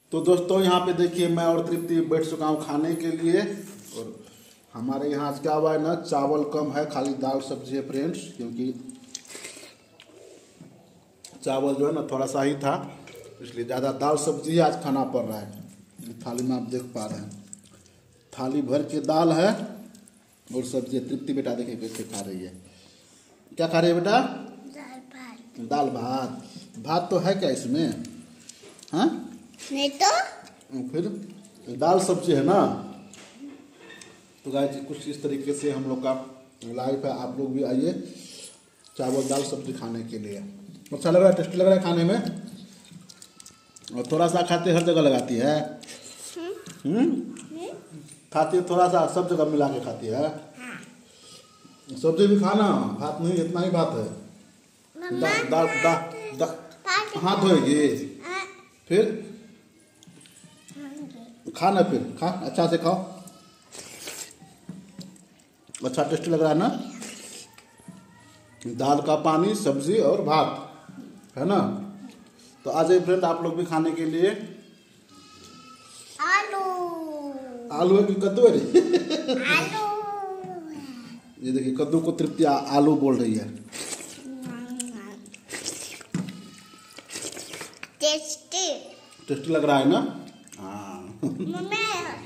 तो दोस्तों यहाँ पे देखिए मैं और तृप्ति बैठ चुका हूँ खाने के लिए। और हमारे यहाँ आज क्या हुआ है ना, चावल कम है, खाली दाल सब्जी है फ्रेंड्स, क्योंकि चावल जो है ना थोड़ा सा ही था, इसलिए ज़्यादा दाल सब्जी ही आज खाना पड़ रहा है। थाली में आप देख पा रहे हैं, थाली भर के दाल है और सब्जी। तृप्ति बेटा देखिए कैसे खा रही है। क्या खा रही है बेटा? दाल भात। दाल भात। भात तो है क्या इसमें? हाँ नहीं तो फिर दाल सब्जी है ना। तो गाइस कुछ इस तरीके से हम लोग का लाइफ है। आप लोग भी आइए चावल दाल सब्जी खाने के लिए। अच्छा लग रहा है, टेस्टी लग रहा है खाने में। और थोड़ा सा खाते हर जगह लगाती है। खाती है थोड़ा सा, सब जगह मिला के खाती है। सब्जी भी खाना, भात नहीं, इतना ही बात है। हाथ धोएगी फिर खाना, फिर खा, अच्छा से खाओ। अच्छा टेस्टी लग रहा है ना, दाल का पानी सब्जी और भात है ना। तो आ जाइए फ्रेंड आप लोग भी खाने के लिए। आलू आलू है कि कद्दू है रे? आलू ये देखिए कद्दू को तृप्ति आलू बोल रही है। टेस्टी टेस्टी लग रहा है ना। हाँ मम्मी